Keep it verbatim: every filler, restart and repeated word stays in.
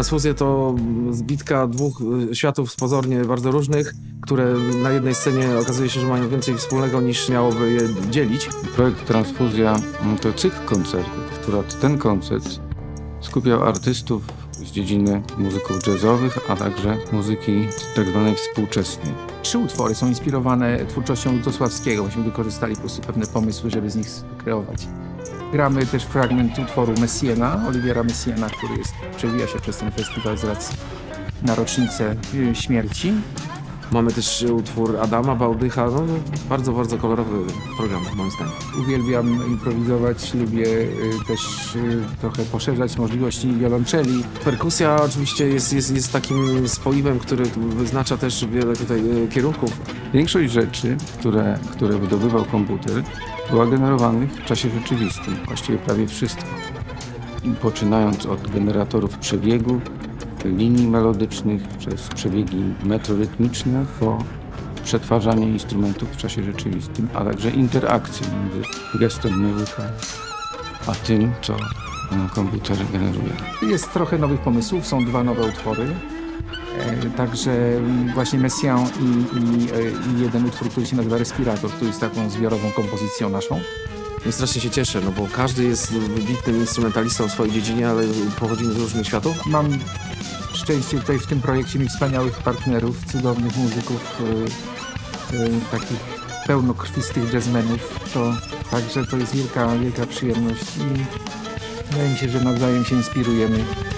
Transfuzje to zbitka dwóch światów pozornie bardzo różnych, które na jednej scenie okazuje się, że mają więcej wspólnego niż miałoby je dzielić. Projekt Transfuzja to cykl koncertów. Akurat ten koncert skupiał artystów z dziedziny muzyków jazzowych, a także muzyki tak zwanej współczesnej. Trzy utwory są inspirowane twórczością Lutosławskiego. Myśmy wykorzystali po prostu pewne pomysły, żeby z nich kreować. Gramy też fragment utworu Messiena, Oliviera Messiena, który jest, przewija się przez ten festiwal z racji na rocznicę śmierci. Mamy też utwór Adama Bałdycha, no, bardzo, bardzo kolorowy program, moim zdaniem. Uwielbiam improwizować, lubię też trochę poszerzać możliwości wiolonczeli. Perkusja oczywiście jest, jest, jest takim spoiwem, który wyznacza też wiele tutaj kierunków. Większość rzeczy, które, które wydobywał komputer, była generowanych w czasie rzeczywistym, właściwie prawie wszystko. Poczynając od generatorów przebiegu, linii melodycznych, przez przebiegi metrorytmiczne, po przetwarzanie instrumentów w czasie rzeczywistym, a także interakcje między gestem muzyka a tym, co komputer generuje. Jest trochę nowych pomysłów, są dwa nowe utwory. Także właśnie Messiaen i, i, i jeden utwór, który się nazywa Respirator, który jest taką zbiorową kompozycją naszą. Ja strasznie się cieszę, no bo każdy jest wybitnym instrumentalistą w swojej dziedzinie, ale pochodzimy z różnych światów. Mam szczęście tutaj w tym projekcie mieć wspaniałych partnerów, cudownych muzyków, yy, yy, takich pełnokrwistych jazzmenów. To, także to jest wielka, wielka przyjemność i wydaje mi się, że nawzajem się inspirujemy.